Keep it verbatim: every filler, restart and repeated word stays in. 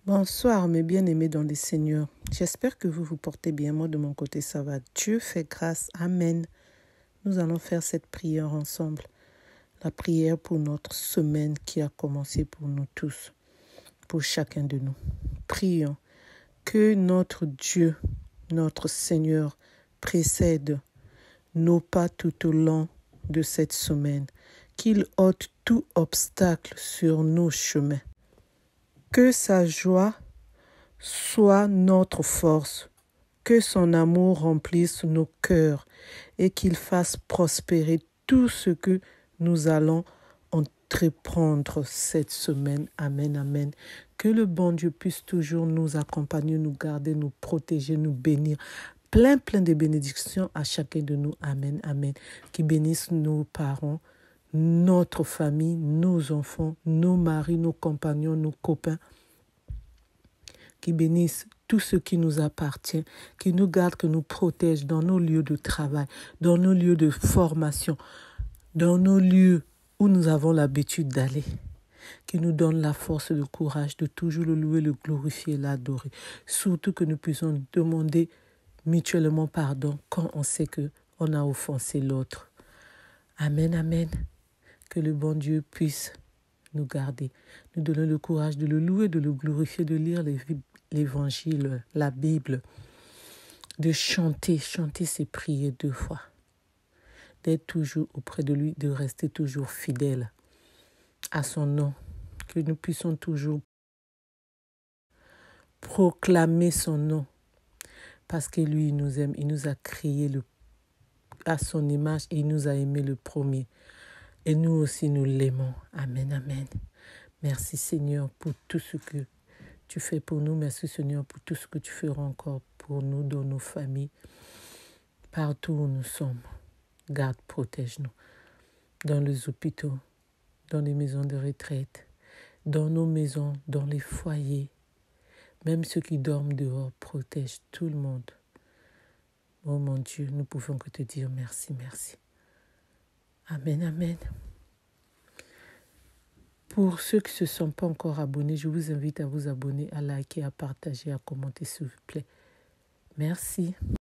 Bonsoir mes bien-aimés dans le Seigneur. J'espère que vous vous portez bien. Moi de mon côté ça va. Dieu fait grâce. Amen. Nous allons faire cette prière ensemble. La prière pour notre semaine qui a commencé pour nous tous. Pour chacun de nous. Prions que notre Dieu, notre Seigneur précède nos pas tout au long de cette semaine. Qu'il ôte tout obstacle sur nos chemins. Que sa joie soit notre force, que son amour remplisse nos cœurs et qu'il fasse prospérer tout ce que nous allons entreprendre cette semaine. Amen, amen. Que le bon Dieu puisse toujours nous accompagner, nous garder, nous protéger, nous bénir. Plein, plein de bénédictions à chacun de nous. Amen, amen. Qui bénisse nos parents, notre famille, nos enfants, nos maris, nos compagnons, nos copains. Qui bénisse tout ce qui nous appartient, qui nous garde, qui nous protège dans nos lieux de travail, dans nos lieux de formation, dans nos lieux où nous avons l'habitude d'aller. Qui nous donne la force et le courage de toujours le louer, le glorifier, l'adorer. Surtout que nous puissions demander mutuellement pardon quand on sait qu'on a offensé l'autre. Amen, amen. Que le bon Dieu puisse nous garder, nous donner le courage de le louer, de le glorifier, de lire l'évangile, la Bible, de chanter, chanter c'est prier deux fois, d'être toujours auprès de lui, de rester toujours fidèle à son nom, que nous puissions toujours proclamer son nom, parce que lui il nous aime, il nous a créé le, à son image et il nous a aimé le premier. Et nous aussi, nous l'aimons. Amen, amen. Merci Seigneur pour tout ce que tu fais pour nous. Merci Seigneur pour tout ce que tu feras encore pour nous, dans nos familles, partout où nous sommes. Garde, protège-nous. Dans les hôpitaux, dans les maisons de retraite, dans nos maisons, dans les foyers. Même ceux qui dorment dehors, protège tout le monde. Oh mon Dieu, nous pouvons que te dire merci, merci. Amen, amen. Pour ceux qui ne se sont pas encore abonnés, je vous invite à vous abonner, à liker, à partager, à commenter s'il vous plaît. Merci.